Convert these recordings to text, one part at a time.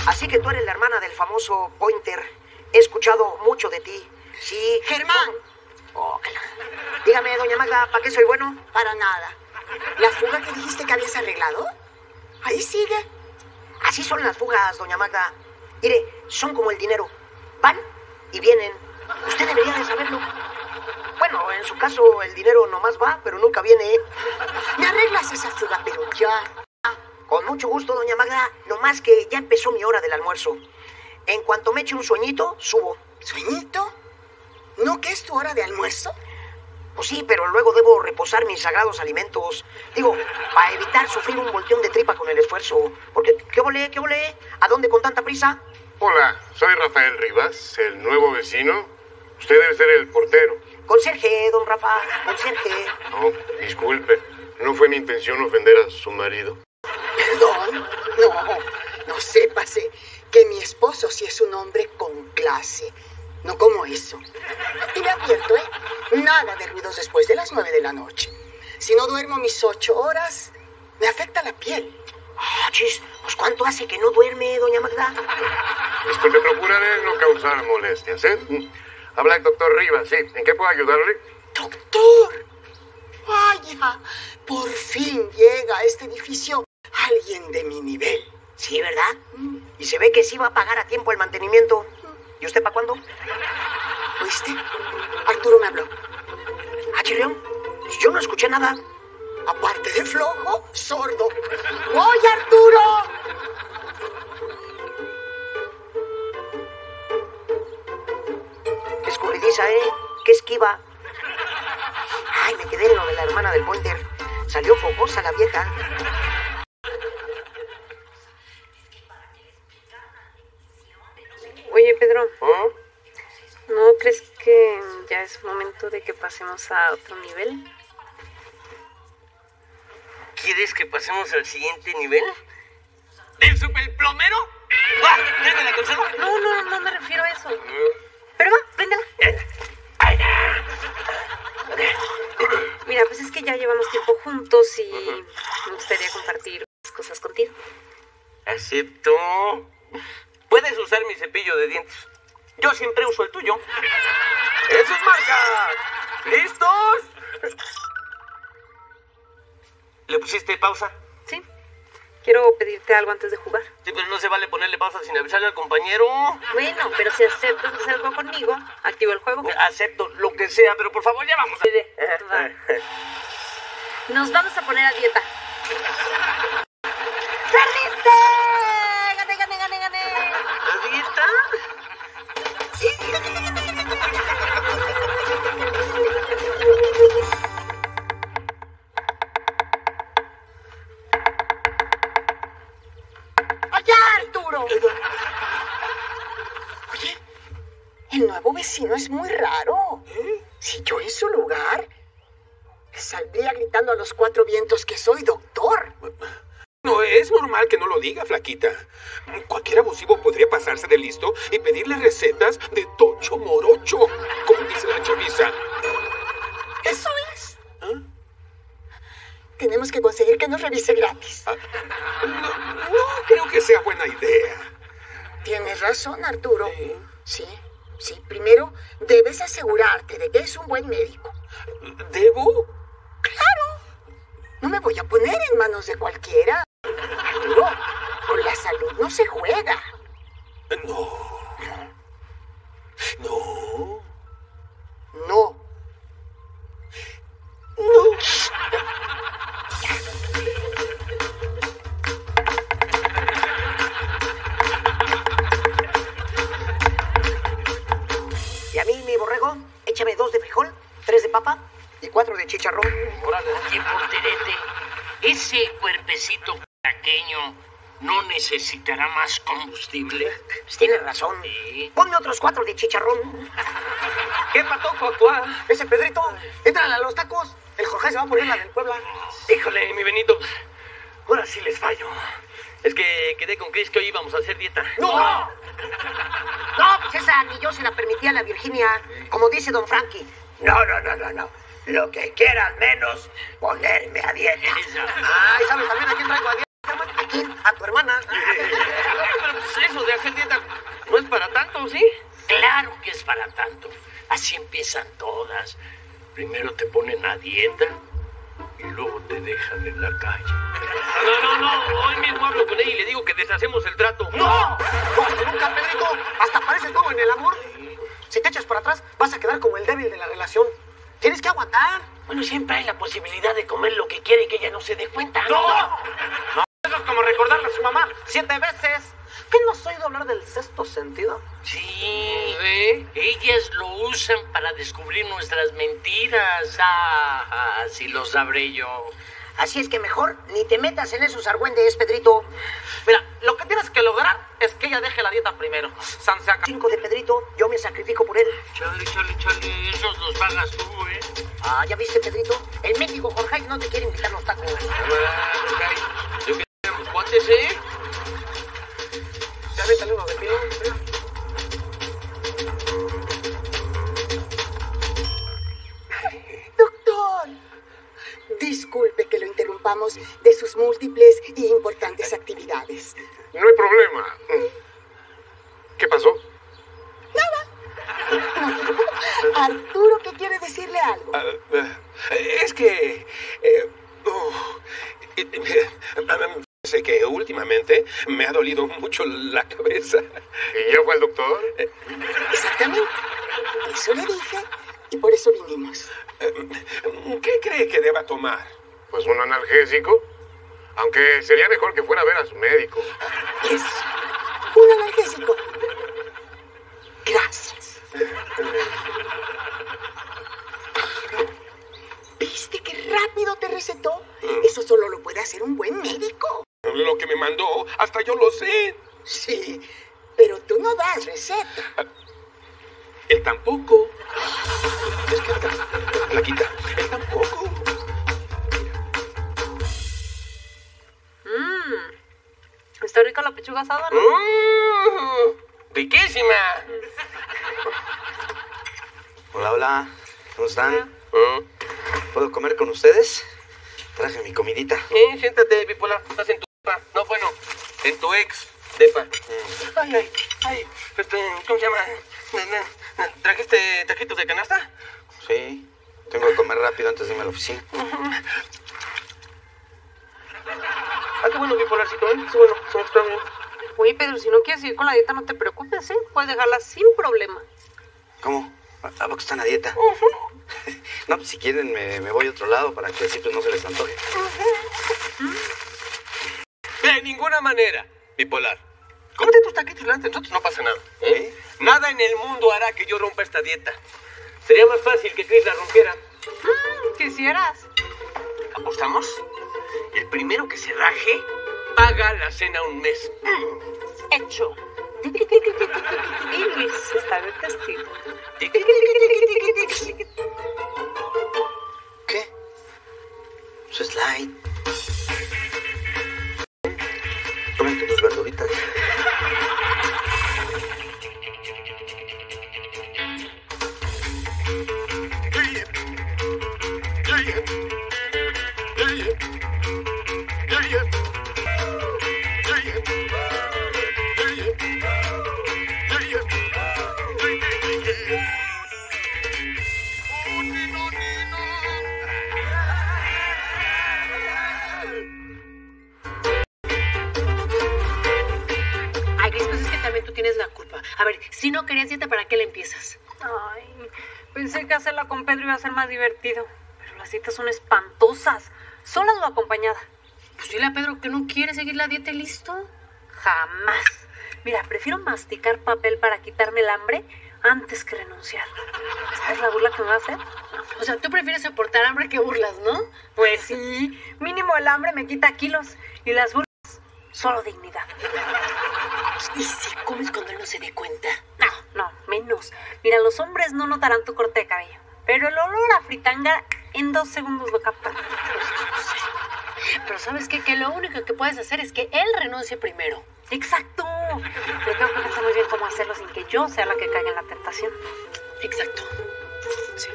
Así que tú eres la hermana del famoso Pointer. He escuchado mucho de ti. Sí. Germán. Oh, dígame, doña Magda, ¿para qué soy bueno? Para nada. ¿La fuga que dijiste que habías arreglado? Ahí sigue. Así son las fugas, doña Magda. Mire, son como el dinero. Van y vienen. Usted debería de saberlo. Bueno, en su caso, el dinero nomás va, pero nunca viene. Me arreglas esa fuga, pero ya. Con mucho gusto, doña Magda. Nomás que ya empezó mi hora del almuerzo. En cuanto me eche un sueñito, subo. ¿Sueñito? ¿No que es tu hora de almuerzo? Pues sí, pero luego debo reposar mis sagrados alimentos. Digo, para evitar sufrir un volteón de tripa con el esfuerzo. Porque, ¿qué volé? ¿A dónde con tanta prisa? Hola, soy Rafael Rivas, el nuevo vecino. Usted debe ser el portero. Conserje, don Rafa, conserje. No, disculpe. No fue mi intención ofender a su marido. Perdón. No sépase que mi esposo sí es un hombre con clase. No como eso. Y le advierto, nada de ruidos después de las 9 de la noche. Si no duermo mis 8 horas, me afecta la piel. Chis, pues ¿cuánto hace que no duerme, doña Magda? Disculpe, procuraré no causar molestias, ¿eh? Habla el doctor Rivas, sí. ¿En qué puedo ayudarle? ¡Doctor! Vaya, por fin llega a este edificio alguien de mi nivel. Sí, ¿verdad? Y se ve que sí va a pagar a tiempo el mantenimiento. ¿Y usted para cuándo? ¿Oíste? Arturo me habló. Chirrión, yo no escuché nada. Aparte de flojo, sordo. ¡Voy, Arturo! Qué escurridiza, qué esquiva. Ay, me quedé en lo de la hermana del Pointer. Salió fogosa la vieja. Oye, Pedro, ¿Oh? ¿no crees que ya es momento de que pasemos a otro nivel? ¿Quieres que pasemos al siguiente nivel? ¿Del superplomero? ¿Desde la consola? No me refiero a eso. Pero va, préndela. Mira, pues es que ya llevamos tiempo juntos y me gustaría compartir cosas contigo. Acepto. Puedes usar mi cepillo de dientes. Yo siempre uso el tuyo. ¡Eso es marca! ¿Listos? ¿Le pusiste pausa? Sí. Quiero pedirte algo antes de jugar. Sí, pero no se vale ponerle pausa sin avisarle al compañero. Bueno, pero si aceptas hacer algo conmigo, activo el juego. Acepto lo que sea, pero por favor ya vamos. Va. Nos vamos a poner a dieta. ¡Perdiste! ¡Gané! ¿La dieta? ¡Allá, Arturo! Oye, el nuevo vecino es muy raro. Si yo en su lugar, saldría gritando a los 4 vientos que soy doctor. No es normal que no lo diga, flaquita. Cualquier abusivo podría pasarse de listo y pedirle recetas de tocho morocho, como dice la chaviza. Eso es. Tenemos que conseguir que nos revise gratis. No creo que sea buena idea. Tienes razón, Arturo. Sí. Primero, debes asegurarte de que es un buen médico. ¿Debo? ¡Claro! No me voy a poner en manos de cualquiera. Arturo, con la salud no se juega. No. Y a mí, mi borrego, échame 2 de frijol, 3 de papa y 4 de chicharrón. Oye, porterete, ese cuerpecito pequeño no necesitará más combustible. Pues tienes razón. Sí. Ponme otros 4 de chicharrón. ¿Qué pató, Cuacuá? Ese Pedrito, entrale a los tacos. El Jorge se va a poner la del Puebla. Híjole, mi Benito, ahora sí les fallo. Es que quedé con Chris que hoy íbamos a hacer dieta. ¡No! No, pues esa ni yo se la permitía a la Virginia. Como dice don Frankie. No. Lo que quieras menos ponerme a dieta. Ay, ¿sabes también a quién traigo a dieta, hermano? ¿A quién? A tu hermana. Pero pues eso hacer dieta no es para tanto, ¿sí? Claro que es para tanto. Así empiezan todas. Primero te ponen a dieta y luego te dejan en la calle. No. Hoy mismo hablo con ella y le digo que deshacemos el trato. ¡No! ¡No, nunca, Pedrito! Hasta pareces nuevo en el amor. Si te echas para atrás, vas a quedar como el débil de la relación. Tienes que aguantar. Bueno, siempre hay la posibilidad de comer lo que quiere y que ella no se dé cuenta. ¡No! Eso es como recordarle a su mamá 7 veces. ¿Qué no has oído hablar del sexto sentido? Sí, ellas lo usan para descubrir nuestras mentiras. Sí lo sabré yo. Así es que mejor ni te metas en esos argüendes, Pedrito. Mira, lo que tienes que lograr es que ella deje la dieta primero. San saca 5 de Pedrito, yo me sacrifico por él. Chale, esos los pagas tú, ¿eh? Ah, ¿ya viste, Pedrito? En México, Jorge no te quiere invitar a los tacos. Yo que éramos cuates, ¿eh? Ya véntale uno de pilón. Doctor, disculpe que lo interrumpamos de sus múltiples y importantes actividades. No hay problema. ¿Qué pasó? Arturo, ¿qué quiere decirle algo? Es que... sé que últimamente me ha dolido mucho la cabeza. ¿Y ya fue el doctor? Exactamente. Eso le dije y por eso vinimos. ¿Qué cree que deba tomar? Pues un analgésico. Aunque sería mejor que fuera a ver a su médico. Eso. Un analgésico. Gracias. ¿Viste qué rápido te recetó? Eso solo lo puede hacer un buen médico. Lo que me mandó, hasta yo lo sé. Sí, pero tú no das receta. Él tampoco. Es que, Flaquita, él tampoco. Está rica la pechuga asada, ¿no? ¡Riquísima! Hola, ¿cómo están? ¿Puedo comer con ustedes? Traje mi comidita. Siéntate, bipolar. Estás en tu depa. No, bueno, en tu ex depa. Ay. ¿Cómo se llama? ¿Trajiste taquitos de canasta? Sí, tengo que comer rápido antes de irme a la oficina. Qué bueno, bipolarcito, ¿eh? Sí, bueno, está bien. Oye, Pedro, si no quieres ir con la dieta, no te preocupes, ¿eh? Puedes dejarla sin problema. ¿Cómo? ¿A poco están a dieta? No, pues si quieren me voy a otro lado para que así pues no se les antoje. De ninguna manera, bipolar. Cómete tus taquitos delante de nosotros, no pasa nada. ¿Eh? Nada en el mundo hará que yo rompa esta dieta. Sería más fácil que Chris la rompiera. Quisieras. ¿Apostamos? El primero que se raje paga la cena un mes. Hecho. Y Luis está de testigo. ¿Qué? Su slide. Cómete tus verduritas. Ay, Cris, pues es que también tú tienes la culpa. A ver, si no querías dieta, ¿para qué la empiezas? Ay, pensé que hacerla con Pedro iba a ser más divertido. Pero las dietas son espantosas. Solas o acompañada. Pues dile a Pedro que no quiere seguir la dieta y listo. Jamás. Mira, prefiero masticar papel para quitarme el hambre antes que renunciar. ¿Sabes la burla que me va a hacer? O sea, tú prefieres soportar hambre que burlas, ¿no? Pues sí. Mínimo el hambre me quita kilos. Y las burlas, solo dignidad. ¿Y si comes cuando él no se dé cuenta? No, menos. Mira, los hombres no notarán tu corte de cabello. Pero el olor a fritanga en 2 segundos lo captan. Pero ¿sabes qué? Que lo único que puedes hacer es que él renuncie primero. ¡Exacto! Pero creo que no sé muy bien cómo hacerlo sin que yo sea la que caiga en la tentación. Exacto. Sí.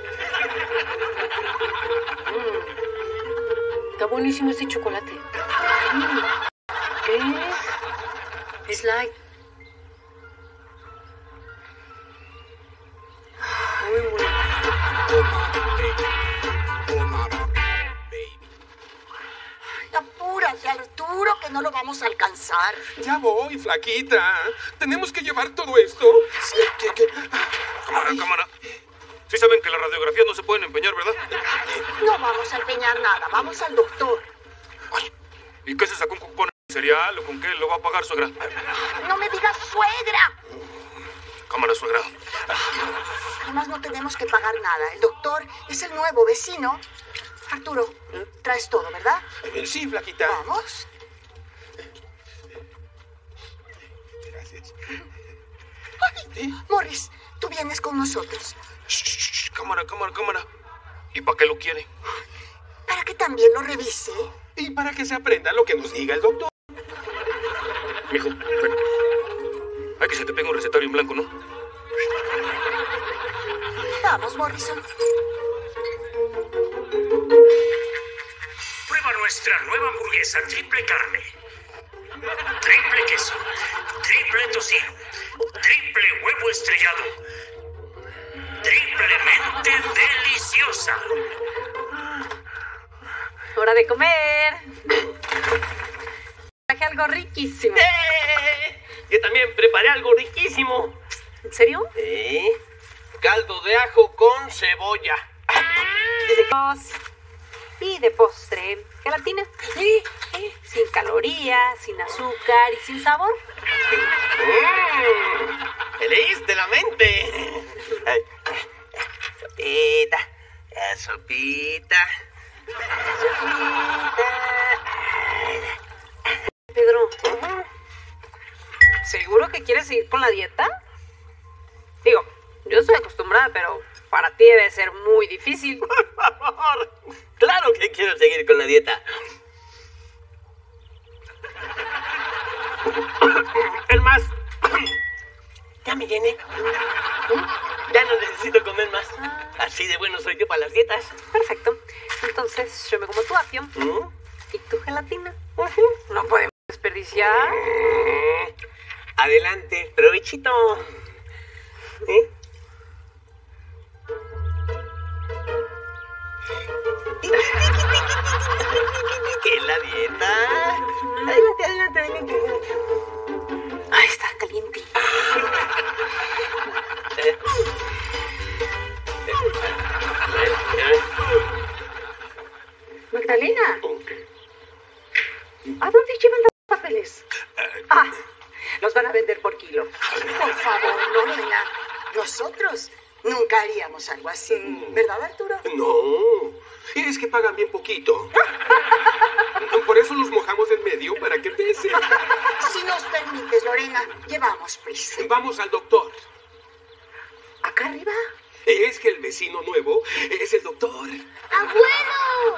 Está buenísimo este chocolate. ¿Qué es? Slide. muy, muy. Apúrate, Arturo, que no lo vamos a alcanzar. Ya voy, flaquita. Tenemos que llevar todo esto. Cámara. Sí saben que las radiografías no se pueden empeñar, ¿verdad? No vamos a empeñar nada, vamos al doctor. ¿Y qué se sacó un cupón de cereal o con qué lo va a pagar, suegra? No me digas suegra. Cámara, suegra. Además no tenemos que pagar nada. El doctor es el nuevo vecino. Arturo, traes todo, ¿verdad? Sí, flaquita. Vamos. Gracias. Ay, Morris, tú vienes con nosotros. Shh, cámara. ¿Y para qué lo quiere? Para que también lo revise. Y para que se aprenda lo que nos diga el doctor. Mijo, ven. Hay que se te pega un recetario en blanco, ¿no? Vamos, Morrison. Prueba nuestra nueva hamburguesa triple carne, triple queso, triple tocino, triple huevo estrellado, triplemente deliciosa. ¡Hora de comer! Traje algo riquísimo. Yo también preparé algo riquísimo. ¿En serio? Caldo de ajo con cebolla. Y de postre, gelatina. Sin calorías, sin azúcar y sin sabor. ¡Me leíste la mente! Sopita. Pedro, ¿seguro que quieres seguir con la dieta? Digo, yo estoy acostumbrada, pero para ti debe ser muy difícil. Por favor, claro que quiero seguir con la dieta. Es más, ya me llené. Ya no necesito comer más. Así de bueno soy yo para las dietas. Perfecto. Entonces yo me como tu apio y tu gelatina. No podemos desperdiciar. Adelante, provechito. ¿Qué es la dieta? Ay, está caliente. Magdalena, ¿a dónde llevan los papeles? Los van a vender por kilo. Por favor, Lorena. Nosotros nunca haríamos algo así. ¿Verdad, Arturo? No, es que pagan bien poquito. Por eso los mojamos en medio para que pese. Si nos permites, Lorena, llevamos prisa. Vamos al doctor. ¿Acá arriba? Es que el vecino nuevo es el doctor. ¡Abuelo!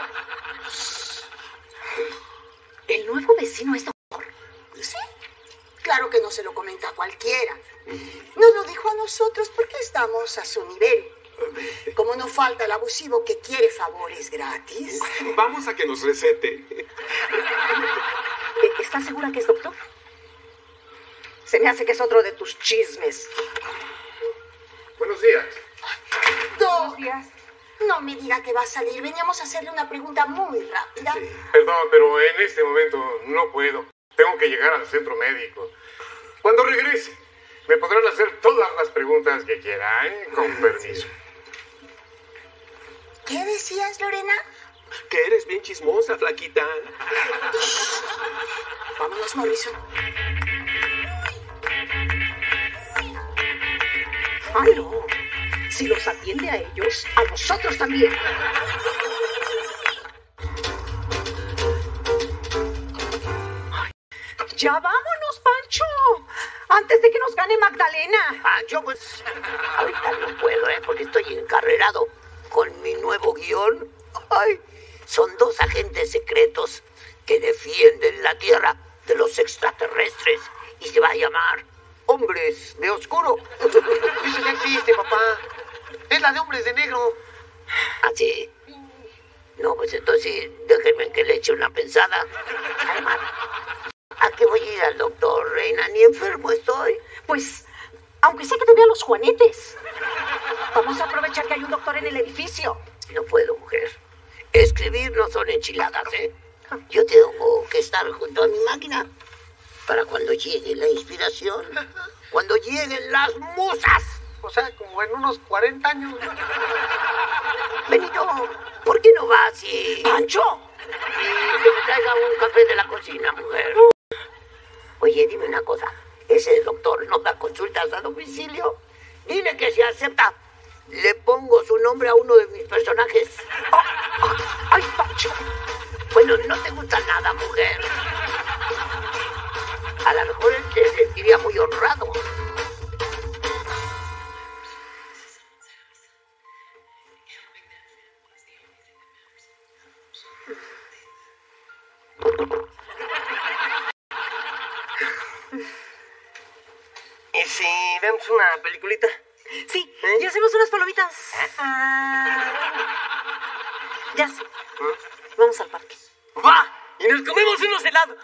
¿El nuevo vecino es doctor? Sí, claro que no se lo comenta a cualquiera. Nos lo dijo a nosotros porque estamos a su nivel. Como no falta el abusivo que quiere favores gratis. Vamos a que nos recete. ¿Estás segura que es doctor? Se me hace que es otro de tus chismes. Buenos días. Doc, no me diga que va a salir. Veníamos a hacerle una pregunta muy rápida. Perdón, pero en este momento no puedo. Tengo que llegar al centro médico. Cuando regrese, me podrán hacer todas las preguntas que quieran, con permiso. ¿Qué decías, Lorena? Que eres bien chismosa, flaquita. Vámonos, Morrison. ¡Ay, no! Si los atiende a ellos, a nosotros también. ¡Ya vámonos, Pancho! Antes de que nos gane Magdalena. Pancho, pues ahorita no puedo, porque estoy encarrerado con mi nuevo guión. Ay, son 2 agentes secretos que defienden la Tierra de los extraterrestres y se va a llamar Hombres de Oscuro. Eso ya existe, papá. Es la de Hombres de Negro. ¿Ah, sí? No, pues entonces déjenme que le eche una pensada. Además, ¿a qué voy a ir al doctor, reina? Ni enfermo estoy. Pues, aunque sea que te vean los juanetes. Vamos a aprovechar que hay un doctor en el edificio. No puedo, mujer. Escribir no son enchiladas, ¿eh? Yo tengo que estar junto a mi máquina para cuando llegue la inspiración, cuando lleguen las musas. O sea, como en unos 40 años. Benito, ¿por qué no vas y... ¡Pancho! Y que me traiga un café de la cocina, mujer? Oye, dime una cosa. ¿Ese doctor no da consultas a domicilio? Dile que si acepta, le pongo su nombre a uno de mis personajes. ¡Ay, Pancho! Bueno, no te gusta nada, mujer. A lo mejor él se sentiría muy honrado. ¿Y si vemos una peliculita? Sí, y hacemos unas palomitas. Ya sé. Vamos al parque. ¡Va! Y nos comemos unos helados.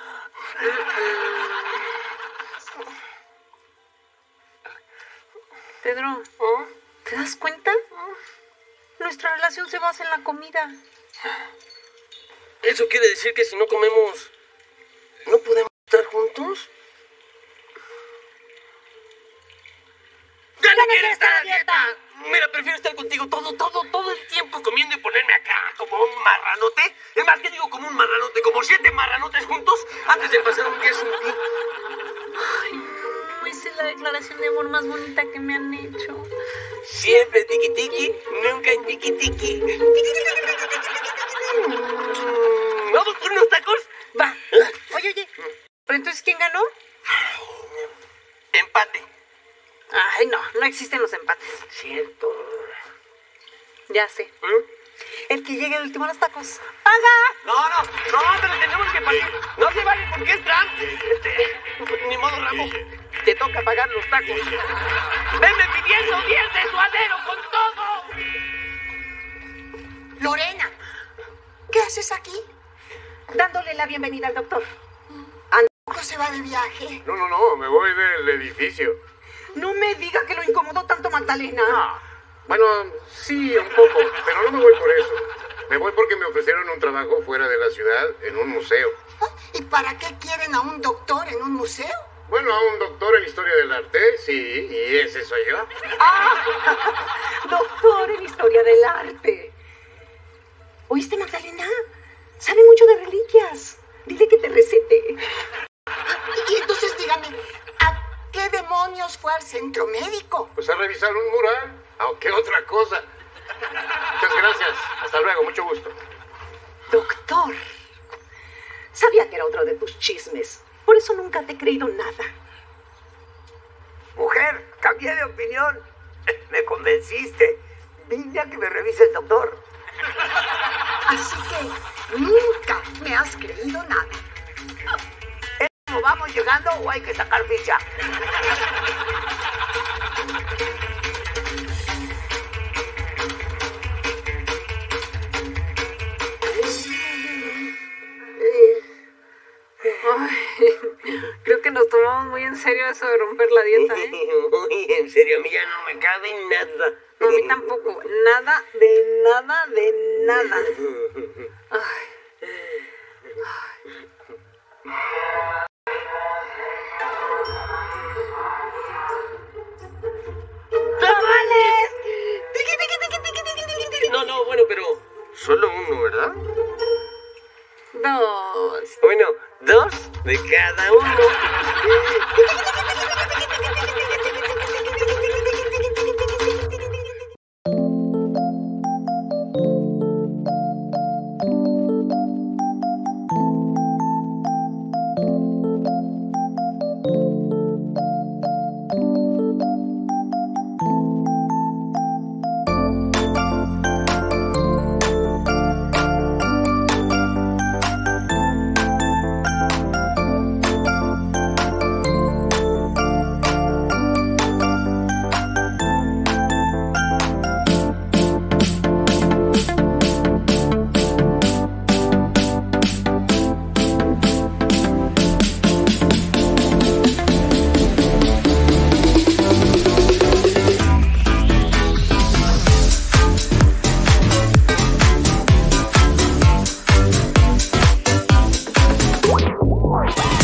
Pedro, ¿te das cuenta? Nuestra relación se basa en la comida. ¿Eso quiere decir que si no comemos, no podemos estar juntos? ¡Ya no quiero estar a dieta! Mira, prefiero estar contigo todo el tiempo comiendo y ponerme acá como un marranote. Es más, que digo como un marranote, como 7 marranotes juntos antes de pasar un día sin ti. Ay, no, esa es la declaración de amor más bonita que me han hecho. Siempre tiki-tiki, nunca en tiki-tiki. ¿Vamos por unos tacos? Va. Oye. ¿Pero entonces quién ganó? Empate. Ay, no existen los empates. Cierto. Ya sé. El que llegue el último a los tacos. ¡Paga! No, pero tenemos que partir. No se vale porque es Trump. Ni modo, Rambo. Te toca pagar los tacos. ¡Venme pidiendo 10 de suadero con todo! Lorena, ¿qué haces aquí? Dándole la bienvenida al doctor. ¿Tampoco se va de viaje? No, me voy del edificio. No me diga que lo incomodó tanto Magdalena. Bueno, sí, un poco, pero no me voy por eso. Me voy porque me ofrecieron un trabajo fuera de la ciudad, en un museo. ¿Y para qué quieren a un doctor en un museo? Bueno, a un doctor en historia del arte, sí, y ese soy yo. Doctor en historia del arte. ¿Oíste, Magdalena? Sabe mucho de reliquias. Dile que te recete. Y entonces dígame, ¿a qué demonios fue al centro médico? Pues a revisar un mural, aunque otra cosa. Muchas gracias. Hasta luego, mucho gusto. Doctor, sabía que era otro de tus chismes. Por eso nunca te he creído nada. Mujer, cambié de opinión. Me convenciste. Vine a que me revise el doctor. Así que nunca me has creído nada. ¿No vamos llegando o hay que sacar ficha? Creo que nos tomamos muy en serio eso de romper la dieta, ¿eh? Uy, en serio, a mí ya no me cabe nada. No, a mí tampoco. Nada. Ay. ¡Tamales! No, bueno, pero solo uno, ¿verdad? 2. Bueno, 2 de cada uno. Bye.